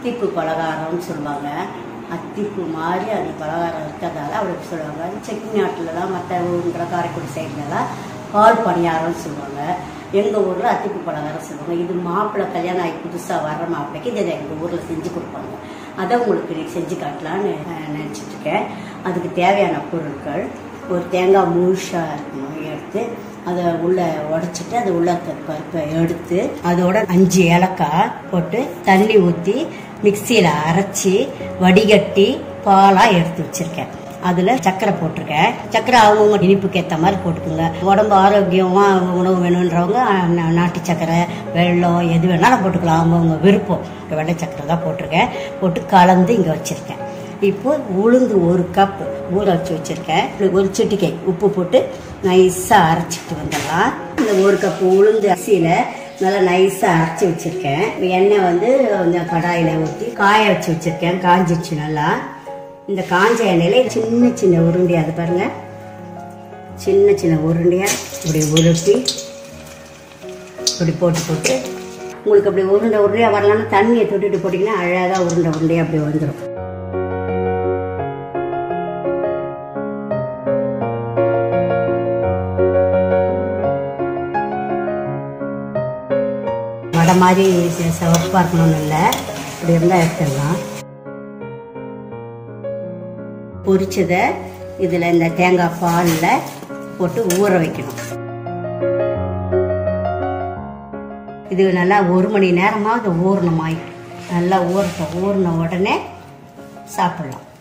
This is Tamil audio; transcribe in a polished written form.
அத்திப்பூ பலகாரம்னு சொல்லுவாங்க. அத்திப்பூ மாதிரி அந்த பலகாரம் இருக்கிறதால அப்படி சொல்லுவாங்க. செக்கு நாட்டிலலாம் மற்ற ஊருங்கிற காரைக்குடி சைட்லலாம் பால் பணியாரம்னு சொல்லுவாங்க. எங்கள் ஊரில் அத்திப்பூ பலகாரம் சொல்லுவாங்க. இது மாப்பிள்ளை கல்யாணம் ஆகி புதுசாக வர்ற மாப்பிள்ளைக்கு இதை எங்கள் ஊரில் செஞ்சு கொடுப்பாங்க. அதை உங்களுக்கு செஞ்சு காட்டலான்னு நினச்சிட்ருக்கேன். அதுக்கு தேவையான பொருட்கள், ஒரு தேங்காய் முழுசாக இருக்கணும் எடுத்து அதை உள்ளே உடச்சிட்டு அது உள்ள பருப்பை எடுத்து அதோட 5 ஏலக்காய் போட்டு தண்ணி ஊற்றி மிக்சியில் அரைச்சி வடிகட்டி பாலாக எடுத்து வச்சுருக்கேன். அதில் சர்க்கரை போட்டிருக்கேன். சர்க்கரை அவங்கவுங்க இனிப்புக்கு ஏற்ற மாதிரி போட்டுக்கோங்க. உடம்பு ஆரோக்கியமாக உணவு வேணுன்றவங்க நாட்டு சர்க்கரை, வெல்லம் எது வேணாலும் போட்டுக்கலாம். அவங்கவுங்க விருப்பம். வெள்ளை சர்க்கரை தான் போட்டிருக்கேன். போட்டு கலந்து இங்கே வச்சுருக்கேன். இப்போ உளுந்து 1 கப் ஊற வச்சுருக்கேன். ஒரு சிட்டிகை உப்பு போட்டு நைஸாக அரைச்சிட்டு வந்துடலாம். இந்த 1 கப் உளுந்து அரிசியில் நல்லா நைஸாக அரைச்சி வச்சுருக்கேன். எண்ணெய் கொஞ்சம் கடாயில் ஊற்றி காய வச்சு வச்சுருக்கேன். காஞ்சிச்சு நல்லா. இந்த காஞ்ச எண்ணெயில சின்ன சின்ன உருண்டையா, அது பாருங்க, சின்ன சின்ன உருண்டையா இப்படி உருட்டி இப்படி போட்டு உங்களுக்கு அப்படி உருண்டை உருண்டையா வரலாம்னா தண்ணியை தொட்டுட்டு போட்டிங்கன்னா அழகாக உருண்டை உருண்டையா அப்படி வந்துடும். வடை மாதிரி சிவப்பாக இருக்கணும்னு இல்லை, இப்படி இருந்தால் எடுத்துடலாம். பொரிச்சதை இதில் இந்த தேங்காய் பாலில் போட்டு ஊற வைக்கணும். இது நல்லா 1 மணி நேரமாக அது ஊறணுமாய் நல்லா ஊறின உடனே சாப்பிடலாம்.